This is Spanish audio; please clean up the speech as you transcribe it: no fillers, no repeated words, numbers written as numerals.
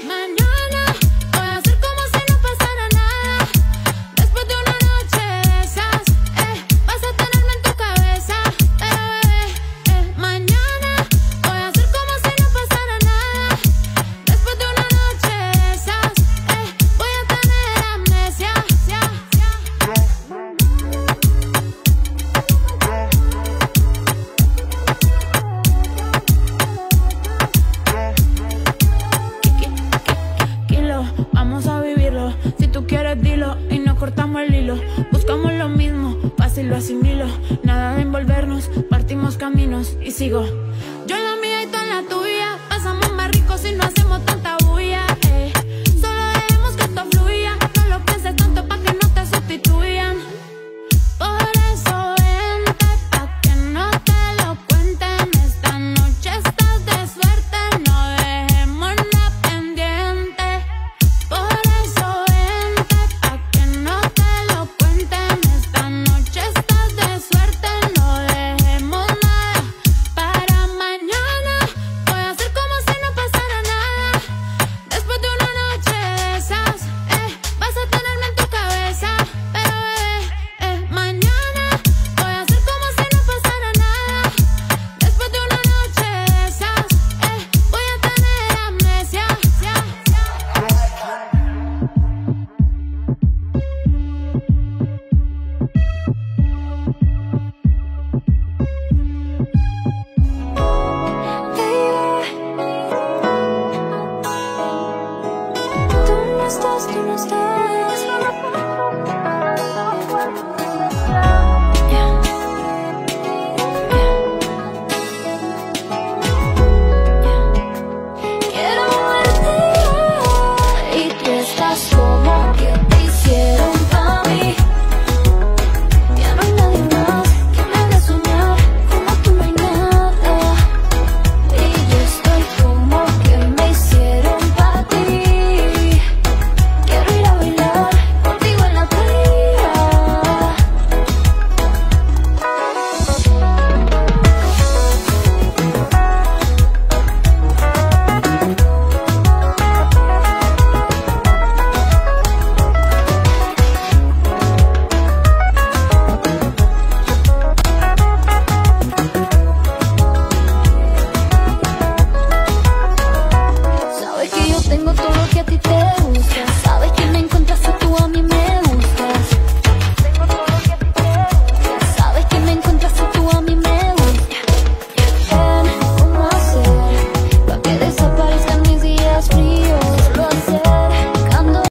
Mañana voy a hacer como si no pasara nada. Después de una noche de esas, vas a tenerme en tu cabeza, mañana voy a hacer como si no pasara nada. Después de una noche de esas, voy a tener amnesia. Kilo, vamos a vivirlo. Si tú quieres, dilo y no cortamos el hilo. Buscamos lo mismo, fácil lo asimilo. Nada de envolvernos, partimos caminos y sigo. Yo en la mía y tú en la tuya. Pasamos más ricos si no hacemos tanta